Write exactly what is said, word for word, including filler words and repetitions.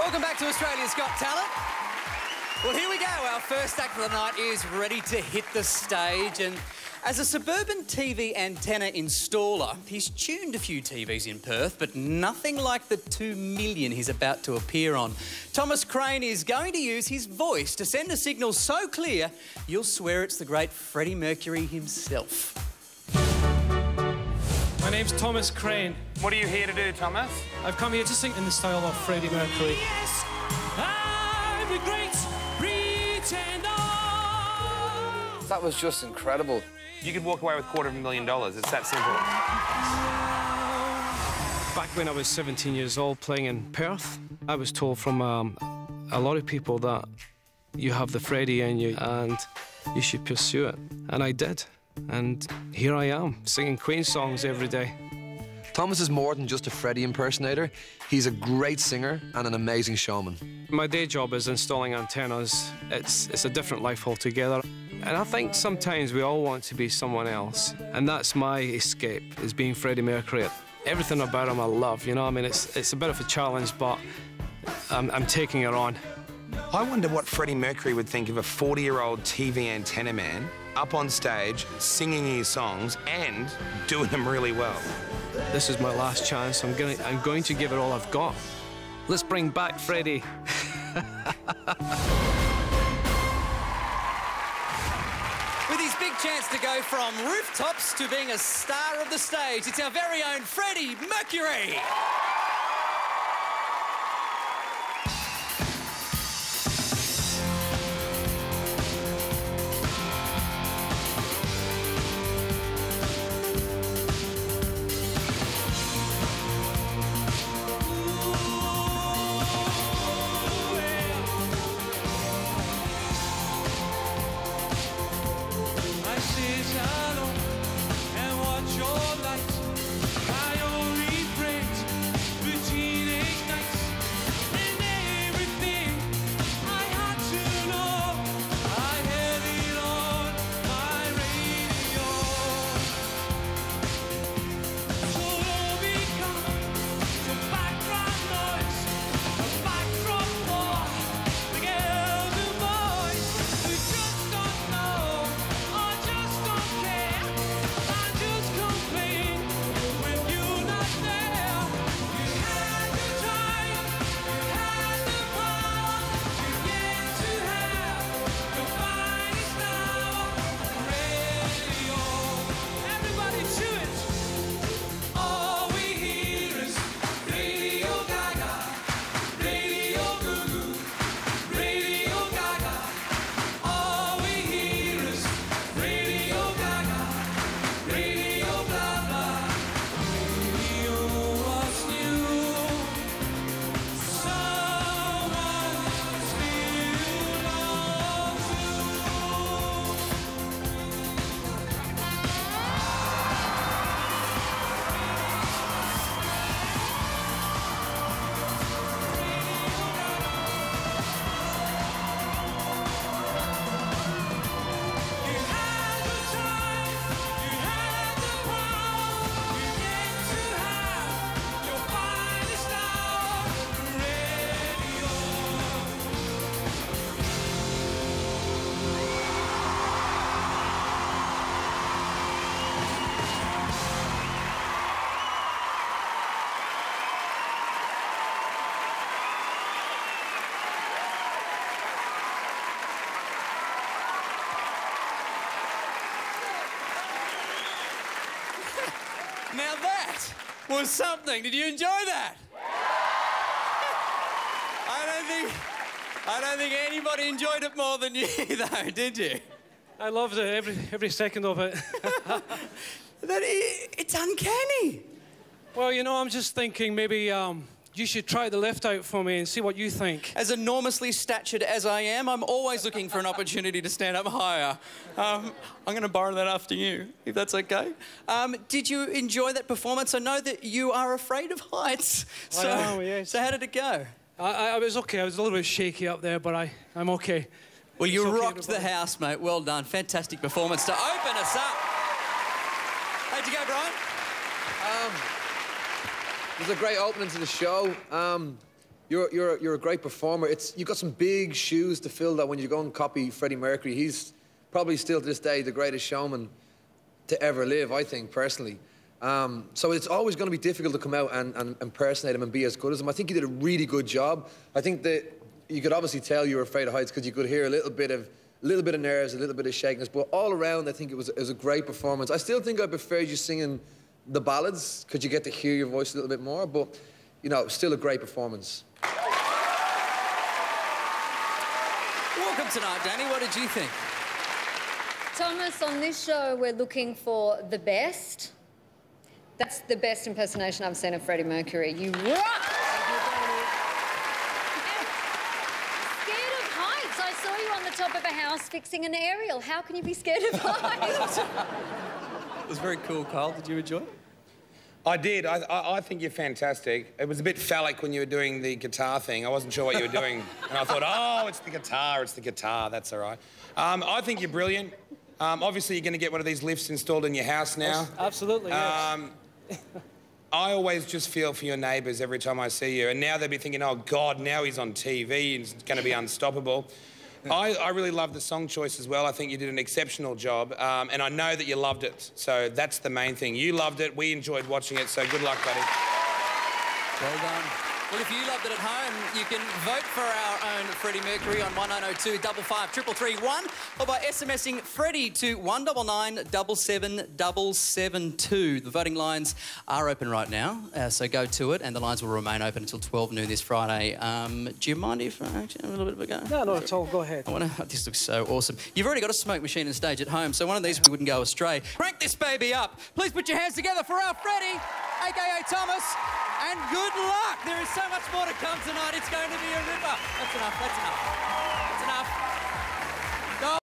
Welcome back to Australia's Got Talent. Well, here we go. Our first act of the night is ready to hit the stage. And as a suburban T V antenna installer, he's tuned a few T Vs in Perth, but nothing like the two million he's about to appear on. Thomas Crane is going to use his voice to send a signal so clear, you'll swear it's the great Freddie Mercury himself. My name's Thomas Crane. What are you here to do, Thomas? I've come here to sing in the style of Freddie Mercury. Yes, I'm the great pretender. That was just incredible. You could walk away with a quarter of a million dollars. It's that simple. Back when I was seventeen years old playing in Perth, I was told from um, a lot of people that you have the Freddie in you and you should pursue it. And I did. And here I am, singing Queen songs every day. Thomas is more than just a Freddie impersonator. He's a great singer and an amazing showman. My day job is installing antennas. It's, it's a different life altogether. And I think sometimes we all want to be someone else. And that's my escape, is being Freddie Mercury. Everything about him I love, you know? I mean, it's, it's a bit of a challenge, but I'm, I'm taking it on. I wonder what Freddie Mercury would think of a forty-year-old T V antenna man up on stage, singing his songs and doing them really well. This is my last chance. I'm, gonna, I'm going to give it all I've got. Let's bring back Freddie. With his big chance to go from rooftops to being a star of the stage, it's our very own Freddie Mercury. Now that was something. Did you enjoy that? I don't think I don't think anybody enjoyed it more than you, though, did you? I loved it, every, every second of it. That is, it's uncanny. Well, you know, I'm just thinking maybe um, you should try the lift out for me and see what you think. As enormously statured as I am, I'm always looking for an opportunity to stand up higher. Um, I'm going to borrow that after you, if that's okay. Um, did you enjoy that performance? I know that you are afraid of heights. So, I know, yes. So how did it go? I, I, I was okay. I was a little bit shaky up there, but I, I'm okay. Well, you okay, rocked everybody. the house, mate. Well done. Fantastic performance to open us up. How'd you go, Brian? Um, it was a great opening to the show. Um, You're, you're, you're a great performer. It's, you've got some big shoes to fill that when you go and copy Freddie Mercury. He's probably still to this day the greatest showman to ever live, I think, personally. Um, so it's always going to be difficult to come out and, and impersonate him and be as good as him. I think you did a really good job. I think that you could obviously tell you were afraid of heights because you could hear a little bit of a little bit of nerves, a little bit of shakiness, but all around I think it was, it was a great performance. I still think I preferred you singing the ballads because you get to hear your voice a little bit more, but, you know, still a great performance. Welcome tonight, Danny. What did you think? Thomas, on this show, we're looking for the best. That's the best impersonation I've seen of Freddie Mercury. You rock! Scared of heights. I saw you on the top of a house fixing an aerial. How can you be scared of heights? It was very cool, Kyle. Did you enjoy it? I did. I, I, I think you're fantastic. It was a bit phallic when you were doing the guitar thing. I wasn't sure what you were doing. And I thought, oh, it's the guitar, it's the guitar. That's all right. Um, I think you're brilliant. Um, obviously, you're going to get one of these lifts installed in your house now. Yes, absolutely, yes. Um, I always just feel for your neighbours every time I see you. And now they'll be thinking, oh, God, now he's on T V and it's going to be unstoppable. I, I really love the song choice as well. I think you did an exceptional job. Um, and I know that you loved it. So that's the main thing. You loved it. We enjoyed watching it. So good luck, buddy. Well done. Well, if you loved it at home, you can vote for our own Freddie Mercury on one nine oh two five five three three three one or by SMSing Freddie to one nine nine seven seven seven seven two. The voting lines are open right now, uh, so go to it, and the lines will remain open until twelve noon this Friday. Um, do you mind if I actually have a little bit of a go? No, no, it's all. Go ahead. I wanna, this looks so awesome. You've already got a smoke machine and stage at home, so one of these wouldn't go astray. Crank this baby up. Please put your hands together for our Freddie, a k a. Thomas, and good luck. There is so much more to come tonight. It's going to be a ripper. That's enough. That's enough. That's enough.